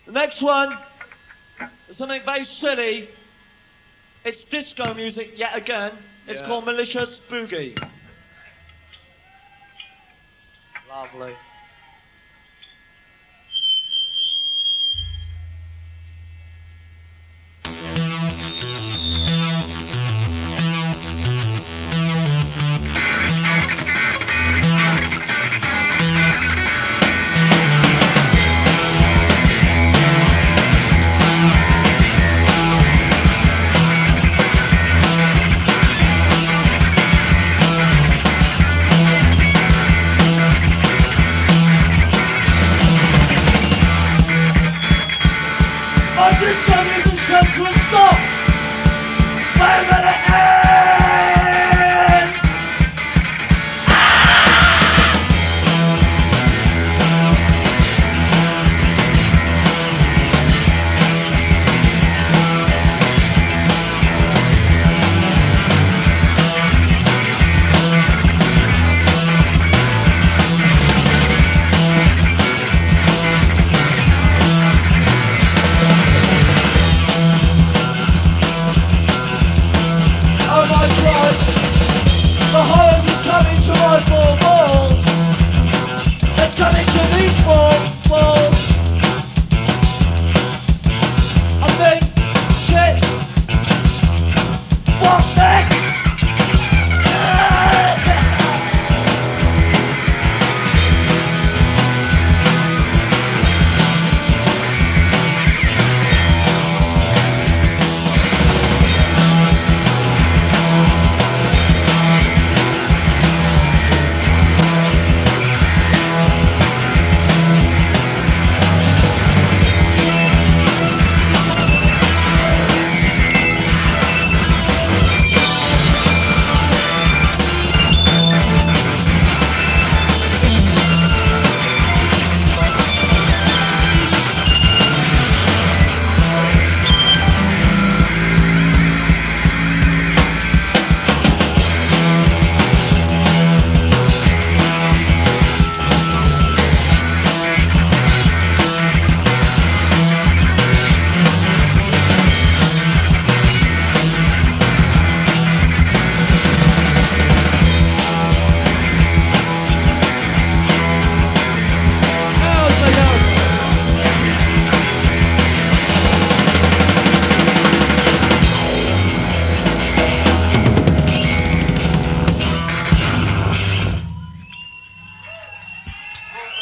The next one is something very silly. It's disco music yet again. It's called Malicious Boogie. Lovely. Disco music's come to a stop. We're gonna end. The horrors is coming to my four walls. They're coming to these four walls. I think, shit, what's next?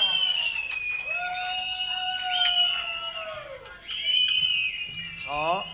Oh.